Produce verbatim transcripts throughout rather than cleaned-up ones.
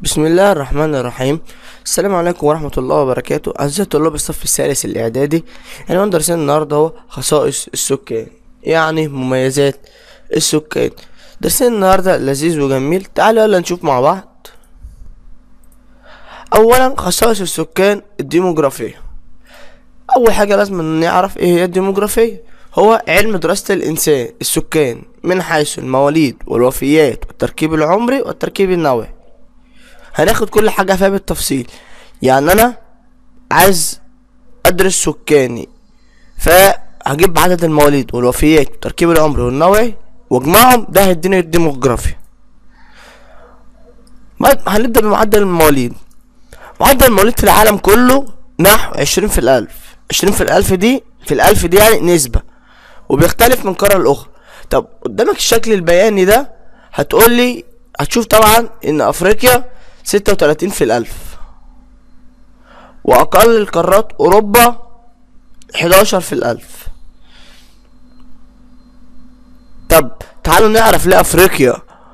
بسم الله الرحمن الرحيم. السلام عليكم ورحمة الله وبركاته. أعزائي طلاب الصف الثالث الإعدادي، عنوان درسنا النهاردة هو خصائص السكان، يعني مميزات السكان. درسنا النهاردة لذيذ وجميل. تعالوا يلا نشوف مع بعض. أولا خصائص السكان الديموغرافية. أول حاجة لازم نعرف إيه هي الديموغرافية. هو علم دراسة الإنسان السكان من حيث المواليد والوفيات والتركيب العمري والتركيب النوعي. هناخد كل حاجة فيها بالتفصيل. يعني انا عايز ادرس سكاني، فهجيب عدد المواليد والوفيات والتركيب العمري والنوعي واجمعهم، ده هيديني الديموغرافيا. هنبدأ بمعدل المواليد. معدل المواليد في العالم كله نحو عشرين في الالف. عشرين في الالف دي في الالف دي يعني نسبة، وبيختلف من قارة لأخرى. طب قدامك الشكل البياني ده، هتقولي هتشوف طبعا ان افريقيا ستة وتلاتين في الالف، واقل القارات اوروبا حداشر في الالف. طب تعالوا نعرف ليه افريقيا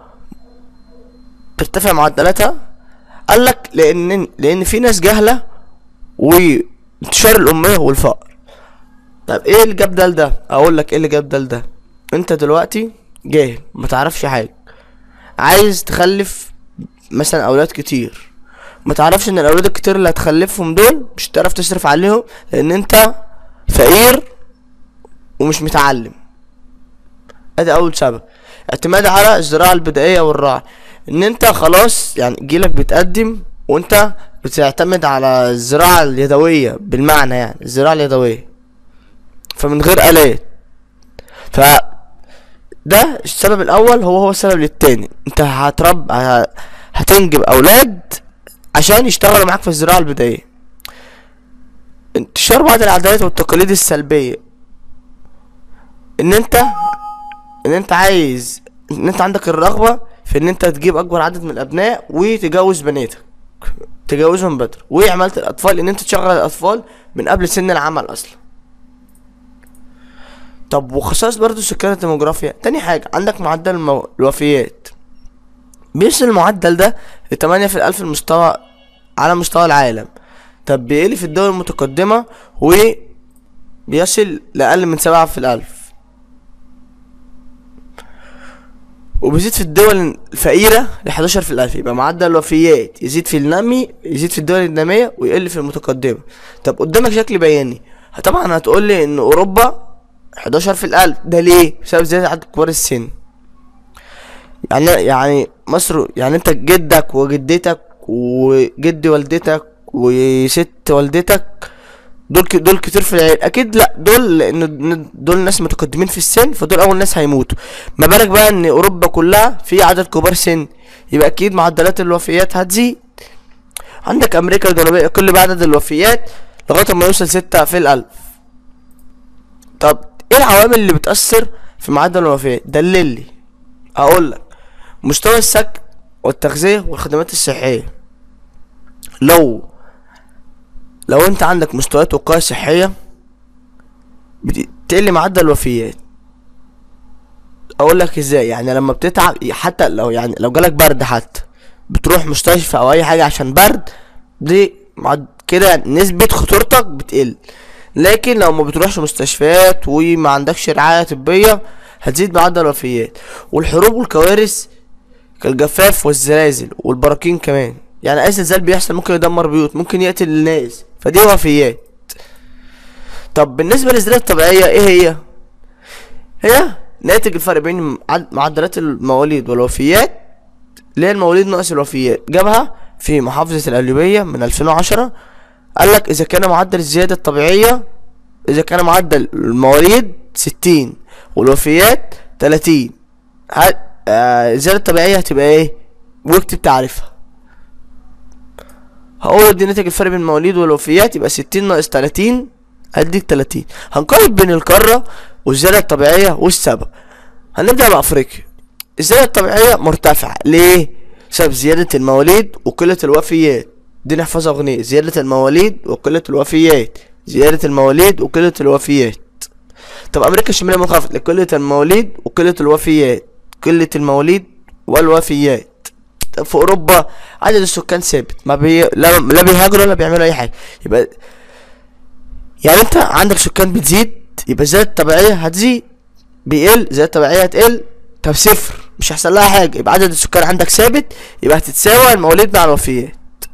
ترتفع معدلاتها. قالك لان لان في ناس جهلة وانتشار الامية والفقر. طب ايه اللي جاب ده لده؟ اقولك ايه اللي جاب ده لده. انت دلوقتي جاهل متعرفش حاجة، عايز تخلف مثلا اولاد كتير، ما تعرفش ان الاولاد الكتير اللي هتخلفهم دول مش هتعرف تصرف عليهم، لان انت فقير ومش متعلم. ادي اول سبب. اعتماد على الزراعة البدائية والراعي، ان انت خلاص يعني جيلك بيتقدم وانت بتعتمد على الزراعة اليدوية، بالمعنى يعني الزراعة اليدوية فمن غير آلات. ف ده السبب الاول. هو هو السبب للتاني. انت هترب هتنجب اولاد عشان يشتغلوا معاك في الزراعة البدائية. انتشار بعض العادات والتقاليد السلبية، ان انت ان انت عايز ان انت عندك الرغبة في ان انت تجيب اكبر عدد من الابناء وتجوز بناتك، تجوزهم بدري، وعملت الاطفال ان انت تشغل الاطفال من قبل سن العمل اصلا. طب وخصائص برضو السكان الديموغرافيا. تاني حاجة عندك معدل المو... الوفيات. بيوصل المعدل ده لتمانية في الألف المستوى على مستوى العالم. طب بيقل في الدول المتقدمة وبيصل لأقل من سبعة في الألف، وبيزيد في الدول الفقيرة لحداشر في الألف. يبقى معدل الوفيات يزيد في النمي يزيد في الدول النامية ويقل في المتقدمة. طب قدامك شكل بياني. طبعا هتقولي ان اوروبا حداشر في الألف. ده ليه؟ بسبب زيادة عدد كبار السن. يعني يعني مصر، يعني انت جدك وجدتك وجد والدتك وست والدتك دول ك... دول كتير في العيله اكيد. لا، دول لان دول ناس متقدمين في السن، فدول اول ناس هيموتوا. ما بالك بقى ان اوروبا كلها في عدد كبار سن، يبقى اكيد معدلات الوفيات هتزيد. عندك امريكا الجنوبيه كل بعدد الوفيات لغايه ما يوصل ستة في الالف. طب ايه العوامل اللي بتأثر في معدل الوفيات؟ دللي. هقولك مستوى السكن والتغذية والخدمات الصحية. لو لو انت عندك مستويات وقاية صحية بتقل معدل الوفيات. اقولك ازاي. يعني لما بتتعب، حتى لو يعني لو جالك برد، حتى بتروح مستشفى او اي حاجة عشان برد، دي كده نسبة خطورتك بتقل. لكن لو ما بتروحش مستشفيات وما عندكش رعاية طبية هتزيد معدل الوفيات. والحروب والكوارث كالجفاف والزلازل والبراكين كمان، يعني اي زلزال بيحصل ممكن يدمر بيوت، ممكن يقتل الناس، فدي وفيات. طب بالنسبة للزلازل الطبيعية ايه هي؟ هي ناتج الفرق بين معدلات المواليد والوفيات، اللي هي المواليد ناقص الوفيات. جابها في محافظة القليوبية من ألفين وعشرة. قالك اذا كان معدل الزيادة الطبيعية اذا كان معدل المواليد ستين والوفيات تلاتين، آه الزيادة الطبيعية هتبقى ايه؟ واكتب تعريفها. هقول دي ناتج الفرق بين المواليد والوفيات، يبقى ستين ناقص تلاتين هديك تلاتين. هنقارن بين القارة والزيادة الطبيعية والسبب. هنبدأ بأفريقيا. الزيادة الطبيعية مرتفعة ليه؟ بسبب زيادة المواليد وقلة الوفيات. دي نحفظها اغنية: زيادة المواليد وقلة الوفيات، زيادة المواليد وقلة الوفيات. طب امريكا الشمالية منخفض لقلة المواليد وقلة الوفيات، قلة المواليد والوفيات. في اوروبا عدد السكان ثابت، ما بي... لا, لا بيهاجروا ولا بيعملوا اي حاجه. يبقى يعني انت عندك سكان بتزيد، يبقى الزياده الطبيعيه هتزيد، بيقل الزياده الطبيعيه هتقل. طب صفر مش هيحصل لها حاجه، يبقى عدد السكان عندك ثابت، يبقى هتتساوى المواليد مع الوفيات.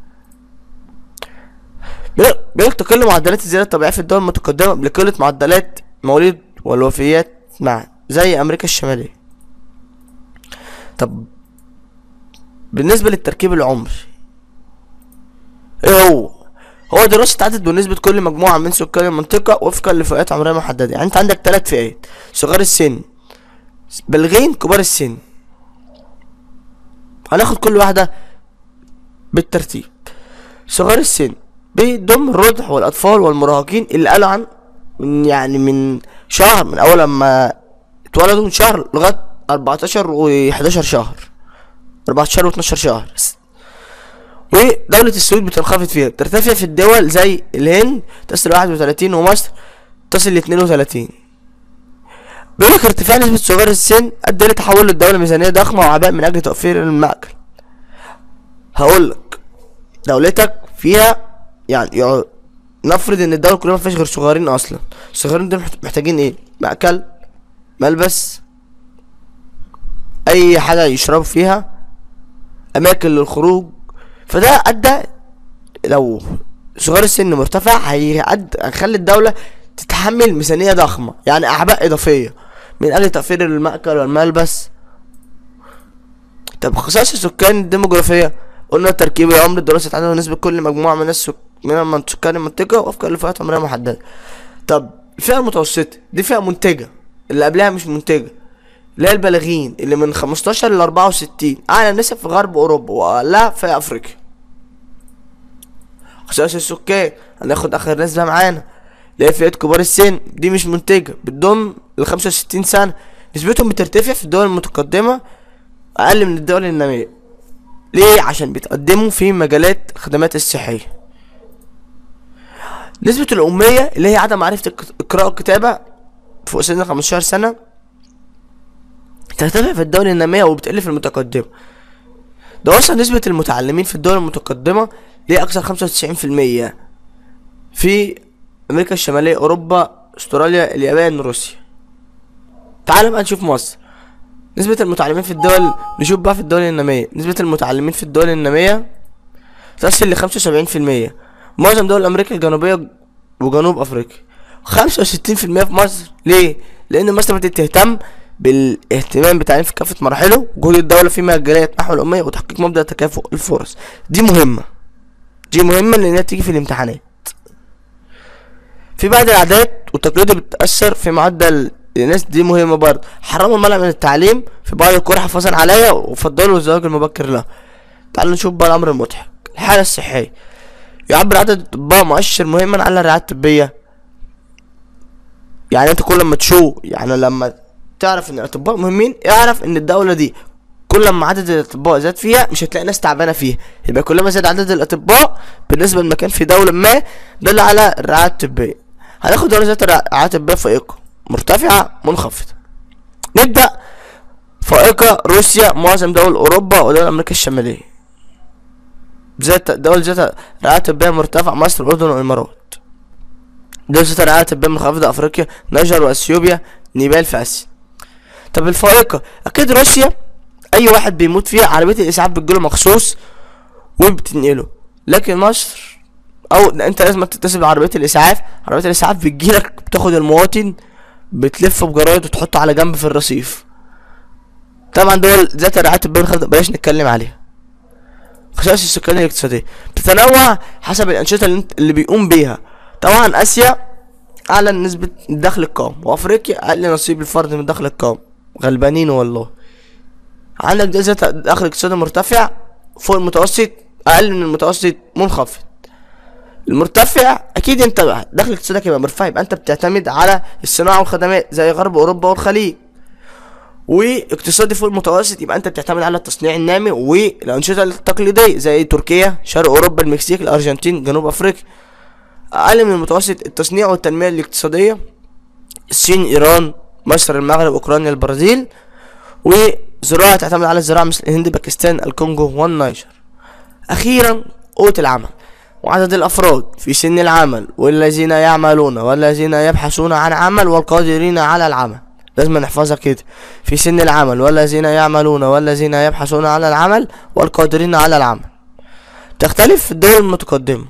بيقولك تقل معدلات الزياده الطبيعيه في الدول المتقدمه بقله معدلات المواليد والوفيات معا، زي امريكا الشماليه. طب بالنسبه للتركيب العمري، ايه هو هو دراسه عدد بنسبه كل مجموعه من سكان المنطقه وفقا لفئات عمريه محدده. يعني انت عندك ثلاث فئات: صغار السن، بالغين، كبار السن. هناخد كل واحده بالترتيب. صغار السن بيضم الرضع والاطفال والمراهقين اللي قالوا عن من يعني من شهر، من اول لما اتولدوا من شهر لغايه اربعتاشر و حداشر شهر، اربعتاشر و اتناشر شهر. ودولة السويد بتنخفض فيها، ترتفع في الدول زي الهند تصل واحد وتلاتين ومصر تصل ل اتنين وتلاتين. بيقولك ارتفاع نسبة صغار السن ادى لتحول الدولة ميزانية ضخمة وعباء من اجل توفير المأكل. هقولك دولتك فيها يعني نفرض ان الدولة كلها مفيهاش غير صغيرين اصلا، الصغيرين دول محتاجين ايه؟ مأكل، ملبس، اي حاجة يشربوا فيها، اماكن للخروج. فده ادى لو صغار السن مرتفع هيأدي هيخلي الدولة تتحمل ميزانية ضخمة، يعني اعباء اضافية من اجل توفير المأكل والملبس. طب خصائص السكان الديموغرافية، قلنا تركيب العمر، دراسة عدد ونسبة كل مجموعة من السك... من سكان المنطقة وفقا لفئات عمرية محددة. طب الفئة المتوسطة دي فئة منتجة، اللي قبلها مش منتجة، اللي هي البالغين اللي من خمستاشر ل اربعة وستين، اعلى نسب في غرب اوروبا واقلها في افريقيا. خصائص السكان هناخد اخر نسبة معانا اللي هي فئة كبار السن، دي مش منتجة، بتضم ل خمسة وستين سنة، نسبتهم بترتفع في الدول المتقدمة اقل من الدول النامية. ليه؟ عشان بيتقدموا في مجالات الخدمات الصحية. نسبة الأمية اللي هي عدم معرفة القراءة والكتابة فوق سن خمستاشر سنة ترتفع في الدول النامية وبتقل في المتقدمة. ده وصل نسبة المتعلمين في الدول المتقدمة لأكثر خمسة وتسعين في المية في أمريكا الشمالية، أوروبا، أستراليا، اليابان، روسيا. تعال بقى نشوف مصر. نسبة المتعلمين في الدول، نشوف بقى في الدول النامية، نسبة المتعلمين في الدول النامية تصل لخمسة وسبعين في المية. معظم دول أمريكا الجنوبية وجنوب أفريقيا. خمسة وستين في المية في مصر. ليه؟ لأن مصر بدأت تهتم بالاهتمام بالتعليم في كافة مراحله، وجهود الدولة في مجالات نحو الأمية وتحقيق مبدأ تكافؤ الفرص. دي مهمة، دي مهمة لأنها تيجي في الامتحانات. في بعض العادات والتقاليد بتأثر في معدل الناس، دي مهمة برضه. حرموا المنع من التعليم في بعض القرى حفاظا عليها، وفضلوا الزواج المبكر لها. تعالوا نشوف بقى الأمر المضحك. الحالة الصحية، يعبر عدد الأطباء مؤشر مهما عن الرعاية الطبية. يعني انت كل ما تشوف، يعني لما تعرف ان الاطباء مهمين، اعرف ان الدولة دي كل ما عدد الاطباء زاد فيها مش هتلاقي ناس تعبانة فيها، يبقى كل ما زاد عدد الاطباء بالنسبة لمكان في دولة ما دل على الرعاية الطبية. هناخد دولة ذات الرعاية الطبية فائقة، مرتفعة، منخفضة. نبدأ فائقة: روسيا، معظم دول اوروبا ودول امريكا الشمالية. ذات دول ذات رعاية طبية مرتفعة: مصر، الاردن، والامارات. دول ذات رعاية طبية منخفضة: افريقيا، نيجر واثيوبيا، نيبال في اسيا. طب الفائقة، اكيد روسيا اي واحد بيموت فيها عربية الاسعاف بتجيله مخصوص وبتنقله، لكن مصر او انت لازم تتصل بعربية الاسعاف، عربية الاسعاف بتجيلك بتاخد المواطن بتلفه بجرايد وتحطه على جنب في الرصيف. طبعا دول ذات الرعاية الطبية منخفضة بلاش نتكلم عليها. خصائص السكان الاقتصادية بتتنوع حسب الأنشطة اللي, اللي بيقوم بيها. طبعا آسيا أعلى نسبة الدخل القومي، وأفريقيا أقل نصيب الفرد من الدخل القومي. غلبانين والله. عندك ده ذات دخل اقتصادي مرتفع فوق المتوسط، أقل من المتوسط منخفض. المرتفع أكيد أنت دخل اقتصادك يبقى مرتفع، يبقى أنت بتعتمد على الصناعة والخدمات زي غرب أوروبا والخليج. واقتصادي فوق المتوسط يبقى انت بتعتمد على التصنيع النامي والانشطه التقليديه زي تركيا، شرق اوروبا، المكسيك، الارجنتين، جنوب افريقيا. اقل من المتوسط التصنيع والتنميه الاقتصاديه: الصين، ايران، مصر، المغرب، اوكرانيا، البرازيل. زراعة تعتمد على الزراعة مثل الهند، باكستان، الكونغو والنيجر. أخيرا قوة العمل وعدد الأفراد في سن العمل والذين يعملون والذين يبحثون عن عمل والقادرين على العمل. لازم نحفظها كده، في سن العمل والذين يعملون والذين يبحثون على العمل والقادرين على العمل. تختلف في الدول المتقدمة،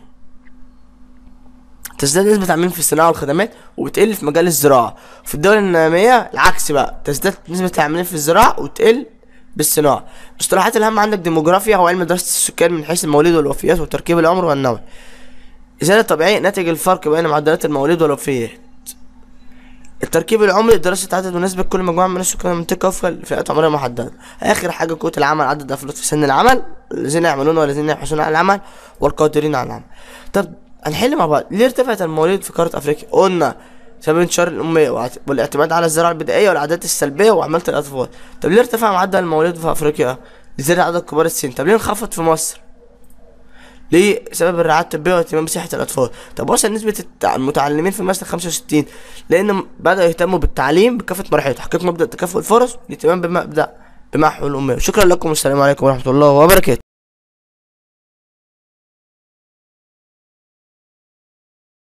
تزداد نسبة العاملين في الصناعة والخدمات وبتقل في مجال الزراعة. في الدول النامية العكس بقى، تزداد نسبة العاملين في الزراعة وتقل بالصناعة. المصطلحات الهامة عندك ديموغرافيا هو علم دراسة السكان من حيث المواليد والوفيات وتركيب العمر والنوع. الزيادة الطبيعية ناتج الفرق بين معدلات المواليد والوفيات. التركيب العمري دراسة عدد ونسبة كل مجموعة من السكان المنطقة وفق فئات عمرية محددة. آخر حاجة قوة العمل عدد الأفراد في سن العمل الذين يعملون والذين يبحثون عن العمل والقادرين على العمل. طب هنحل مع بعض. ليه ارتفعت المواليد في قارة أفريقيا؟ قلنا بسبب انتشار الأمية والاعتماد على الزراعة البدائية والعادات السلبية وعمالة الأطفال. طب ليه ارتفع معدل المواليد في أفريقيا؟ لزيادة عدد كبار السن. طب ليه انخفض في مصر؟ ليه؟ سبب الرعاية الطبية واهتمام بصحة الأطفال. طب وصل نسبة المتعلمين في مصر خمسة وستين لأن بدأوا يهتموا بالتعليم بكافة مراحله، تحقيق مبدأ تكافؤ الفرص، الاهتمام بمبدأ بمحو الأمية. شكرا لكم والسلام عليكم ورحمة الله وبركاته.